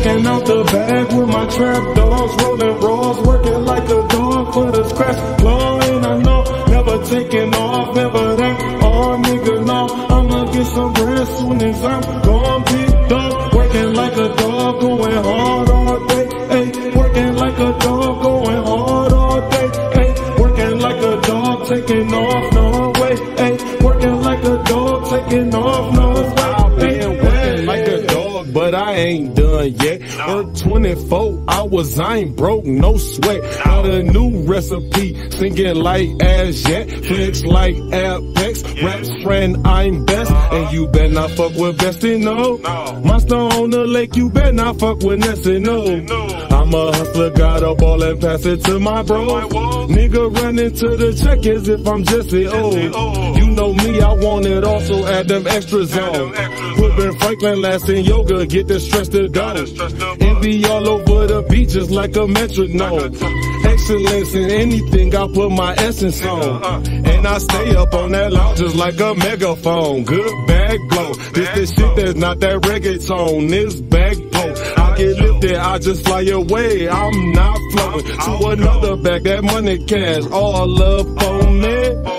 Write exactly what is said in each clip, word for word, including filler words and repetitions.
Smoking out the bag with my trap dogs, rolling rolls, working like a dog for the scratch claw. And I know, never taking off, never that. Oh nigga, no, I'ma get some bread soon as I'm gone big dog. Working like a dog, going hard all day. Ay, working like a dog, going hard all day. Ay, working like a dog, taking off, no way. Ay, working like a dog, taking off, no way. I've been working like a dog, but I ain't done yet. Work twenty-four hours, I ain't broke, no sweat. Got a new recipe, singing like as yet. Flex like Apex, raps friend, I'm best. And you better not fuck with Bestie, no. Monster on the lake, you better not fuck with Nessie, no. I'm a hustler, got a ball and pass it to my bro. Nigga run into the check as if I'm Jesse, oh. You know me, I want it also, add them extras on. Put Ben Franklin last in yoga, get the stress to go. Envy all over the beach just like a metronome. Excellence in anything, I put my essence on. And I stay up on that loud just like a megaphone. Good bag blow, this the shit that's not that reggaeton. This bag blow, I get lifted, I just fly away. I'm not flowing to another bag, that money cash, all love for me.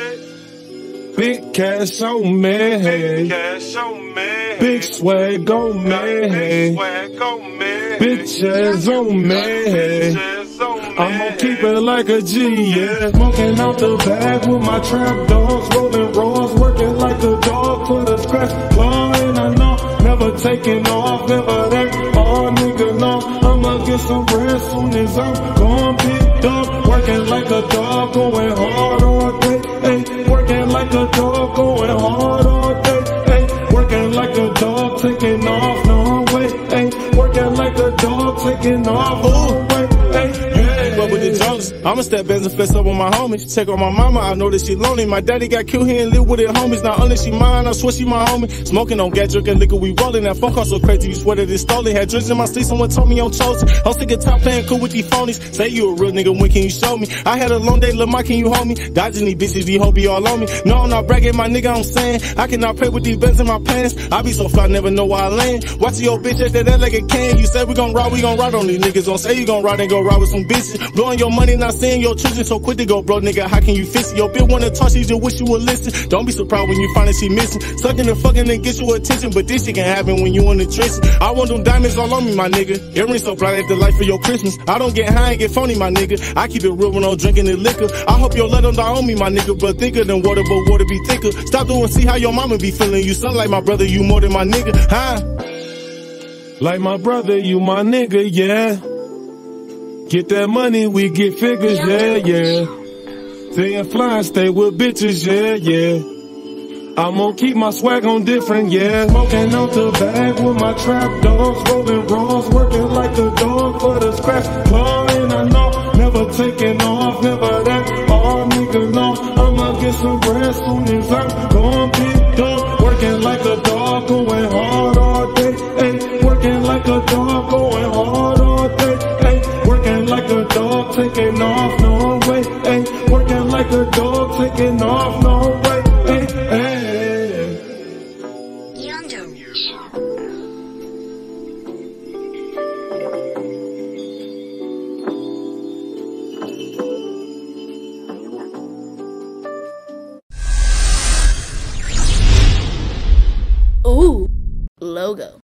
Big cash on me, hey. Big swag on me, hey. Bitches on me, hey. I'ma keep it like a G, yeah. Smoking out the bag with my trap dogs, rolling rolls, working like a dog for the scratch claw. And I know, never taking off, never that. Oh nigga, no, I'ma get some bread soon as I'm gone big dog. Working like a dog, going hard all day. Ay, working like a dog, going hard all day. Ay, working like a dog, taking off, no way. Ay, working like a dog, taking off, no way. Ay, with the Jones, I'ma step back and flex up on my homies. Check on my mama, I know that she lonely. My daddy got killed here and live with it, homies. Not only she mine, I swear she my homie. Smoking on gas, drinking liquor, we rolling. That phone call so crazy, you swear that it's stolen. Had drinks in my sleep, someone told me I'm chosen. I'm sick of top playing cool with these phonies. Say you a real nigga, when can you show me? I had a long day, Lamar, can you hold me? Dodging these bitches, these hoes be all on me. No, I'm not bragging, my nigga, I'm saying I cannot play with these bands in my pants. I be so fly, never know where I land. Watching your bitch at that like a can. You said we gon' ride, we gon' ride on these niggas. Don't say you gon' ride and go ride with some bitches. Blowing your money, not seeing your children so quick to go, bro, nigga, how can you fix it? Your bitch wanna talk, she just wish you would listen. Don't be surprised when you find that she missing. Sucking and fucking and get your attention, but this shit can happen when you in the trenches. I want them diamonds all on me, my nigga. Earrings so bright at the light for your Christmas. I don't get high and get phony, my nigga. I keep it real when I'm drinking the liquor. I hope your let them die on me, my nigga, but thicker than water, but water be thicker. Stop doing, see how your mama be feeling. You sound like my brother, you more than my nigga, huh? Like my brother, you my nigga, yeah. Get that money, we get figures, yeah, yeah. Staying fly, stay with bitches, yeah, yeah. I'm gonna keep my swag on different, yeah. Smoking out the bag with my trap dogs, rolling rolls, working like a dog for the scratch claw. And I know, never taking off, never that. Oh nigga, no, I'ma get some bread soon as I'm gone big dog. Working like a dog, going hard all day. Ay, working like a dog, going hard all day. Ay, working like a dog, taking off, no way. Ay, working like a dog, taking off, no way. Ay, ay. Ooh, logo.